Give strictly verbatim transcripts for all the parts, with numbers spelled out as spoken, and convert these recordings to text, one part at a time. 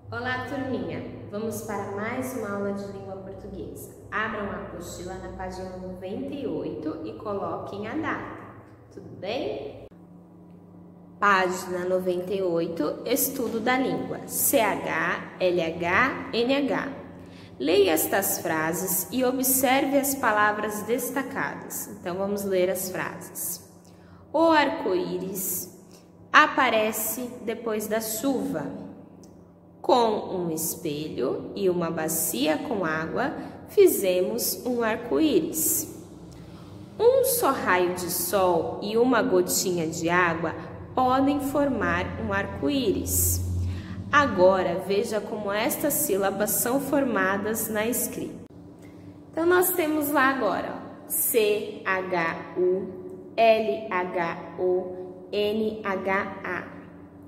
Olá, turminha! Vamos para mais uma aula de língua portuguesa. Abram a apostila na página noventa e oito e coloquem a data. Tudo bem? Página noventa e oito, Estudo da língua. C H, L H, N H. Leia estas frases e observe as palavras destacadas. Então, vamos ler as frases. O arco-íris aparece depois da chuva. Com um espelho e uma bacia com água, fizemos um arco-íris. Um só raio de sol e uma gotinha de água podem formar um arco-íris. Agora, veja como estas sílabas são formadas na escrita. Então, nós temos lá agora ó, C H U, L H O, N H A.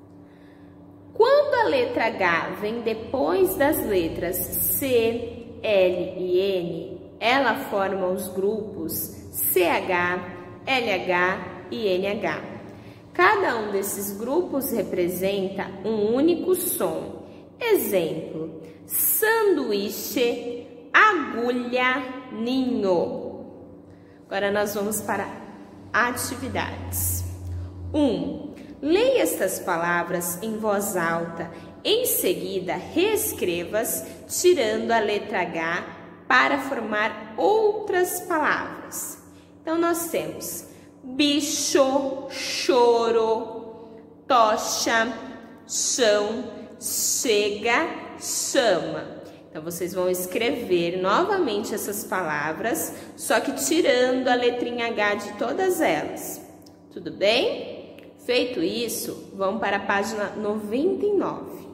Quando a letra H vem depois das letras C, L e N, ela forma os grupos C H, L H e N H. Cada um desses grupos representa um único som. Exemplo: sanduíche, agulha, ninho. Agora nós vamos para atividades. um. Leia estas palavras em voz alta. Em seguida, reescreva-as, tirando a letra H para formar outras palavras. Então, nós temos bicho, choro, tocha, chão, chega, chama. Então, vocês vão escrever novamente essas palavras, só que tirando a letrinha H de todas elas. Tudo bem? Feito isso, vamos para a página noventa e nove.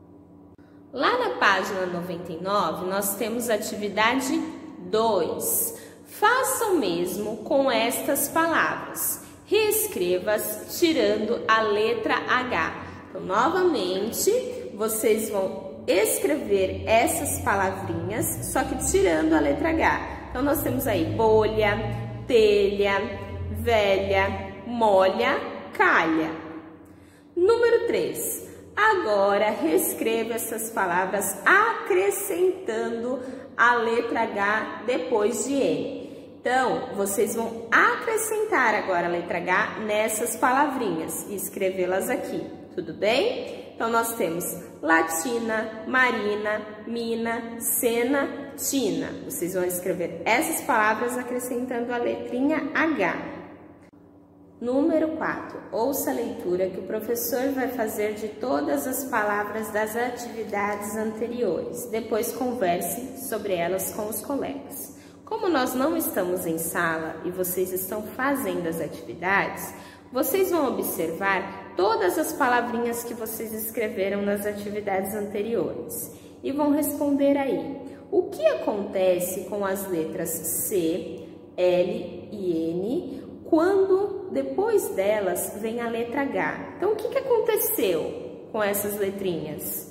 Lá na página noventa e nove, nós temos a atividade dois. Faça o mesmo com estas palavras. Reescreva-as tirando a letra H. Então, novamente, vocês vão escrever essas palavrinhas, só que tirando a letra H. Então, nós temos aí bolha, telha, velha, molha, calha. Número três. Agora, reescreva essas palavras acrescentando a letra H depois de N. Então, vocês vão acrescentar agora a letra H nessas palavrinhas e escrevê-las aqui. Tudo bem? Então, nós temos latina, marina, mina, cena, tina. Vocês vão escrever essas palavras acrescentando a letrinha H. Número quatro. Ouça a leitura que o professor vai fazer de todas as palavras das atividades anteriores. Depois converse sobre elas com os colegas. Como nós não estamos em sala e vocês estão fazendo as atividades, vocês vão observar todas as palavrinhas que vocês escreveram nas atividades anteriores e vão responder aí. O que acontece com as letras C, L e N quando depois delas vem a letra H? Então, o que, que aconteceu com essas letrinhas?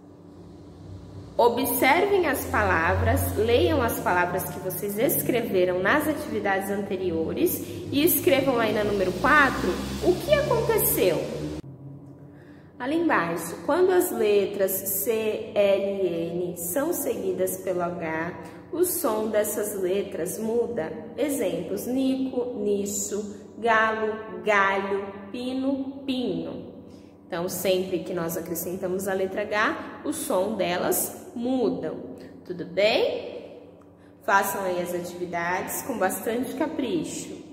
Observem as palavras, leiam as palavras que vocês escreveram nas atividades anteriores e escrevam aí na número quatro o que aconteceu. Ali embaixo, quando as letras C, L e N são seguidas pelo H, o som dessas letras muda. Exemplos: nico, nicho, galo, galho, pino, pinho. Então, sempre que nós acrescentamos a letra H, o som delas mudam. Tudo bem? Façam aí as atividades com bastante capricho.